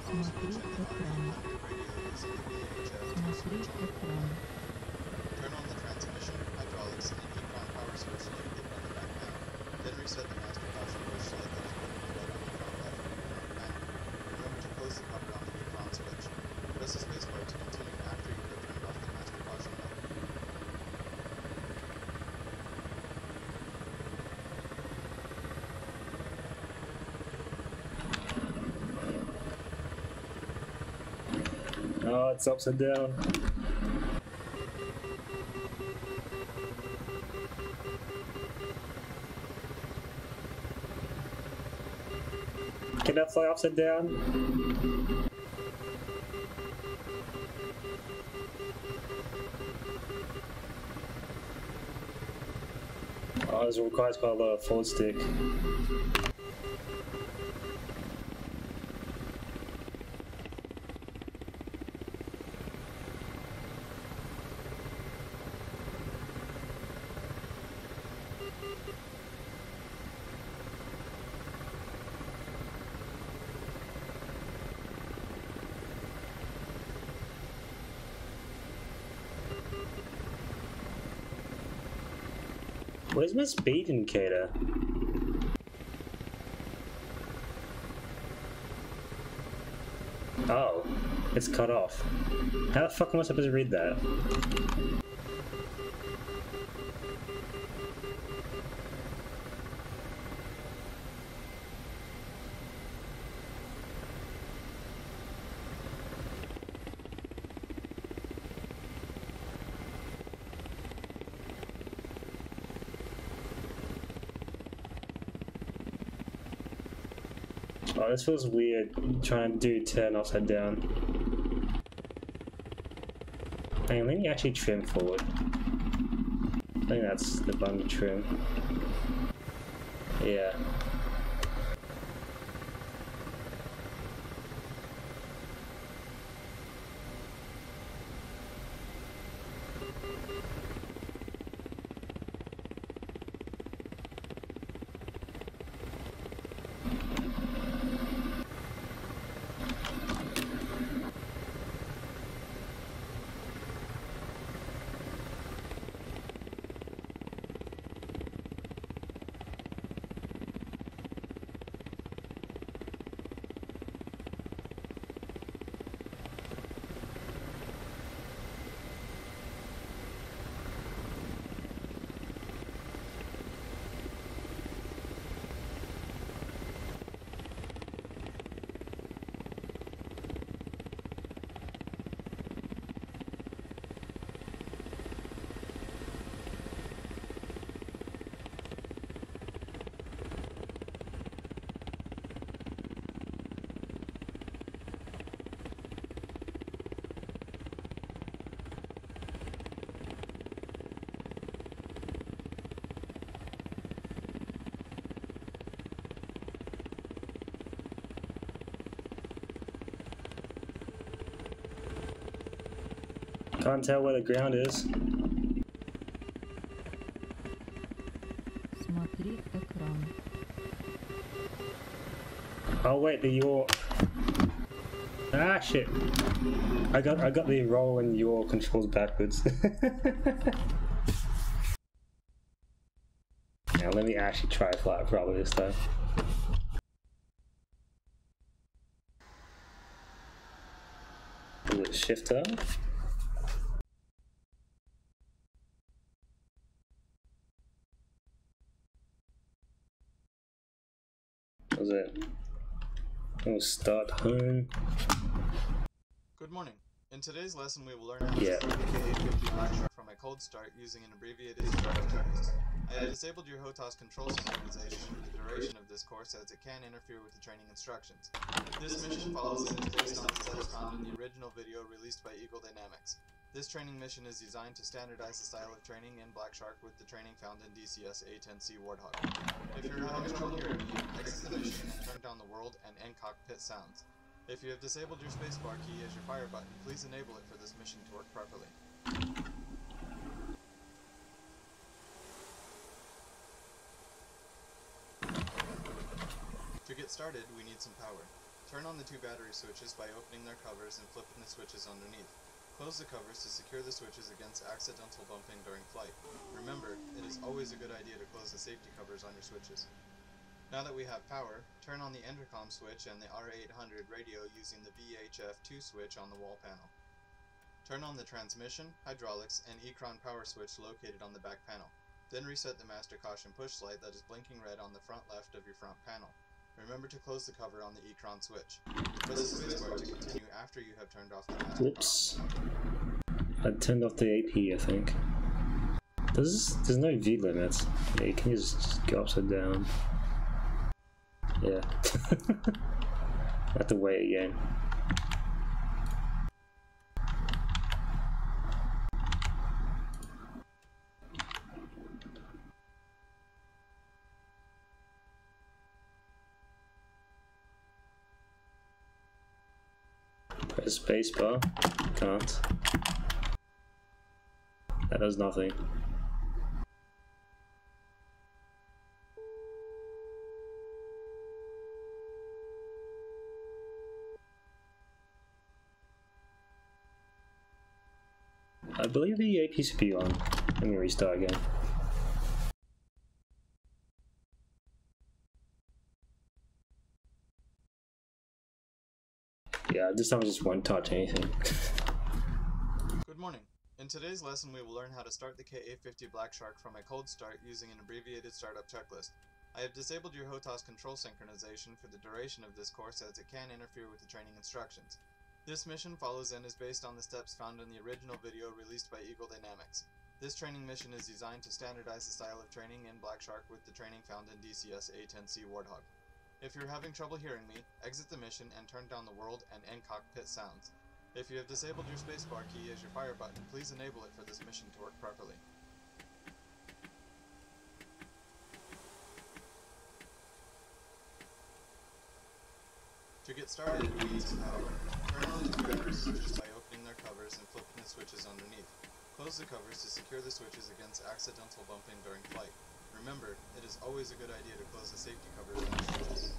power switch and the automatic radio using the VHF switch on the back. Turn on the transmission, hydraulics, and heat pump power source located on the back panel. Then reset the master caution push slide that is located right on the front left rear panel. Remember to close the cover on the neutron switch. Press the spacebar to continue after you have turned off the master caution light. Oh, it's upside down. Can that fly upside down? Oh, this requires quite a lot of forward stick. Where's my speed indicator? Oh, it's cut off. How the fuck am I supposed to read that? Oh, this feels weird, trying to do 10 upside down. Hang on, let me actually trim forward. I think that's the button to trim. Yeah. Can't tell where the ground is. Смотри экран. Oh wait, the yaw. Ah shit. I got the roll and yaw controls backwards. Now let me actually try fly properly this time. Is it shifter? Was it? We'll start home. Good morning. In today's lesson, we will learn how to start the K850 from a cold start using an abbreviated start course. I have disabled your HOTAS control synchronization for the duration of this course as it can interfere with the training instructions. This mission follows and is based on the steps found in the original video released by Eagle Dynamics. This training mission is designed to standardize the style of training in Black Shark with the training found in DCS A10C Warthog. If you're having trouble hearing me, exit the mission and turn down the world and end cockpit sounds. If you have disabled your spacebar key as your fire button, please enable it for this mission to work properly. To get started, we need some power. Turn on the two battery switches by opening their covers and flipping the switches underneath. Close the covers to secure the switches against accidental bumping during flight. Remember, it is always a good idea to close the safety covers on your switches. Now that we have power, turn on the intercom switch and the R800 radio using the VHF2 switch on the wall panel. Turn on the transmission, hydraulics, and Ecron power switch located on the back panel. Then reset the master caution push light that is blinking red on the front left of your front panel. Remember to close the cover on the Ecron switch. Press the spacebar to continue after you have turned off the master. Whoops. I turned off the AP, I think. There's no V limit. Yeah, you can just go upside down. Yeah. I have to wait again. Press spacebar. Can't. That does nothing. I believe the AP should be on. Let me restart again. Yeah, this time I just won't touch anything. Good morning. In today's lesson we will learn how to start the KA-50 Black Shark from a cold start using an abbreviated startup checklist. I have disabled your HOTAS control synchronization for the duration of this course as it can interfere with the training instructions. This mission follows and is based on the steps found in the original video released by Eagle Dynamics. This training mission is designed to standardize the style of training in Black Shark with the training found in DCS A10C Warthog. If you're having trouble hearing me, exit the mission and turn down the world and end cockpit sounds. If you have disabled your spacebar key as your fire button, please enable it for this mission to work properly. To get started, we need some power. Turn on the two battery switches by opening their covers and flipping the switches underneath. Close the covers to secure the switches against accidental bumping during flight. Remember, it is always a good idea to close the safety covers on your switches.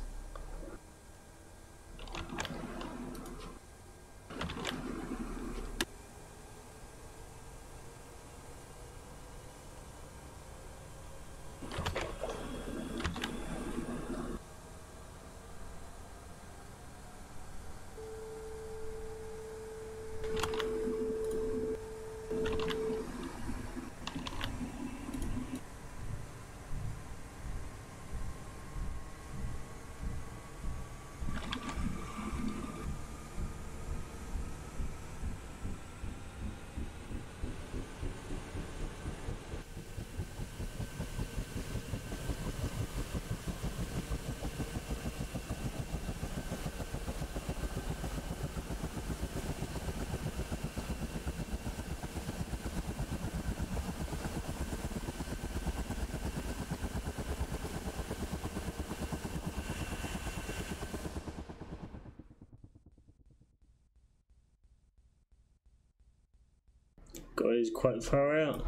Goes quite far out.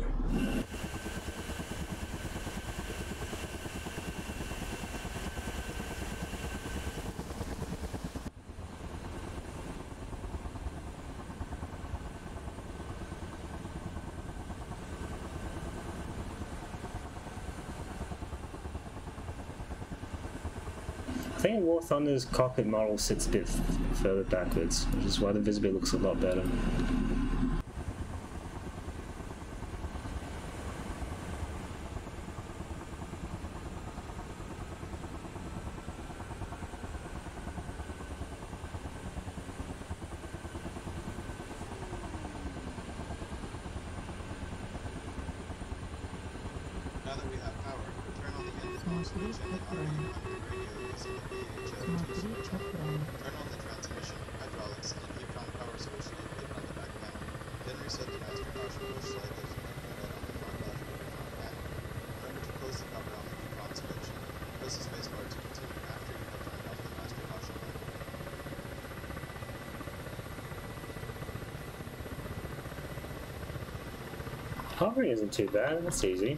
I think War Thunder's cockpit model sits a bit further backwards, which is why the visibility looks a lot better. Now that we have power, turn on the intercom switch and the R800 radio using the VHF2 switch. Turn on the transmission, hydraulics, and Ecron power switch located on the back panel. Then reset the master caution push light that is blinking red on the front left of your front panel. Remember to close the cover on the Ecron switch. Press the spacebar to continue after you have turned off the master caution light. Hovering isn't too bad, that's easy.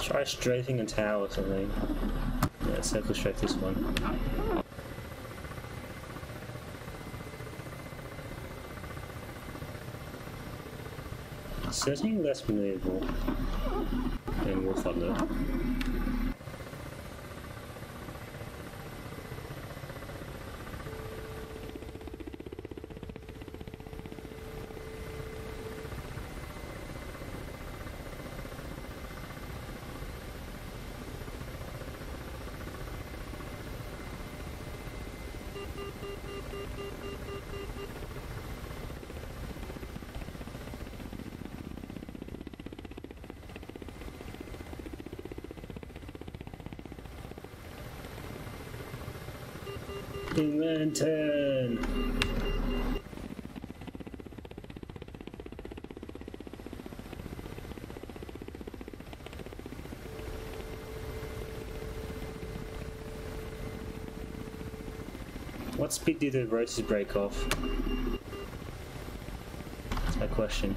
Try strafing a tower or something. Yeah, circle strafe this one. Certainly less maneuverable than War Thunder. Lantern. What speed did the rotors break off? That's my question.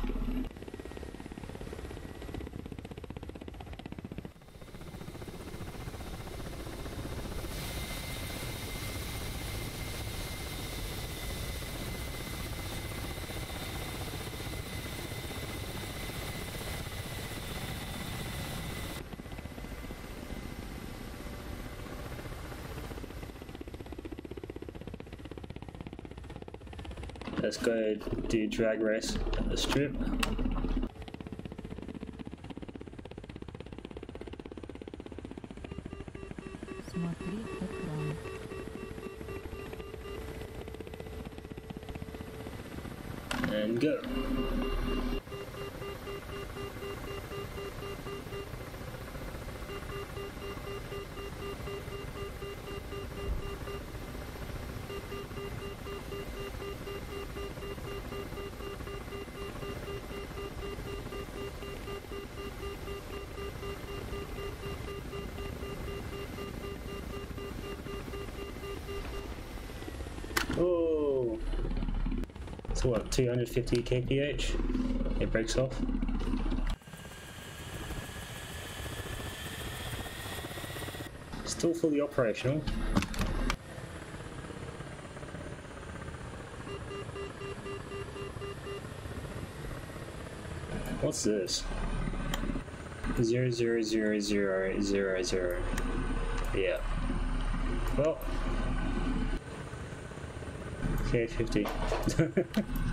Let's go do drag race at the strip. Смотри экран. And go. Oh, so what? 250 kph. It breaks off. Still fully operational. What's this? 0000000. Yeah. Well. Okay, 50.